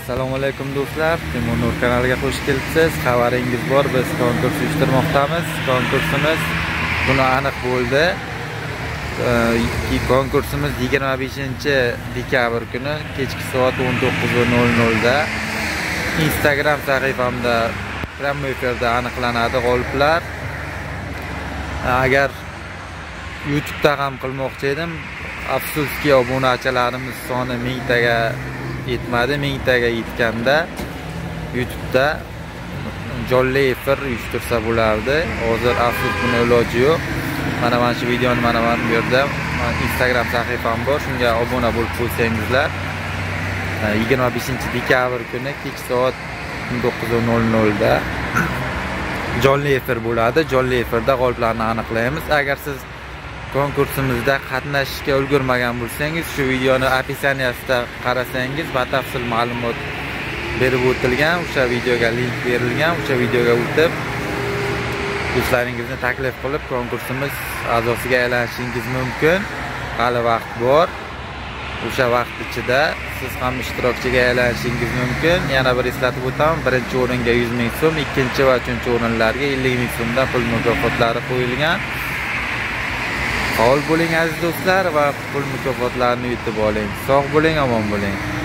Assalomu alaykum do'stlar. Timur Nur kanaliga xush kelibsiz. Xabaringiz bor, biz konkurs uyushtirmoqdamiz. Konkursimiz buni aniq bo'ldi. Konkursimiz 25-dekabr kuni kechki soat 19:00 da Instagram sahifamda prямой efirda aniqlanadi g'oliblar. Agar YouTube'da ham qilmoqchi edim, afsuski obunachilarimiz soni 1000 taga yetmadi. 1000 taga yetganda YouTube'da jonli efir uyushtirsa bo'lardi. Hozir afsus buni iloji yo'q. Mana shu videoni mana bu yerda Instagram sahifam bor. Shunga obuna bo'lib qo'ysangizlar, 25-dekabr kuni kech soat 19:00 da jonli efir bo'ladi. Jonli efirda g'oliblarni aniqlaymiz. Agar siz konkursimizda qatnashishga ulgurmagan bo'lsangiz, shu videoni opisaniyasida qarasangiz batafsil ma'lumot berib o'tilgan, o'sha videoga link berilgan, o'sha videoga o'tib do'stlaringizni taklif qilib konkursimiz a'zosiga aylanishingiz mumkin. Hali vaqt bor. O'sha vaqt ichida siz ham ishtirokchiga aylanishingiz mumkin. Yana bir eslatib o'taman, birinchi o'ringa 100 ming so'm, ikkinchi va uchinchi o'rinlarga 50 ming so'mdan pul mukofotlari qo'yilgan. Faol bo'ling aziz do'stlar va pul mukofotlarini yutib oling. Sog' bo'ling, omon bo'ling.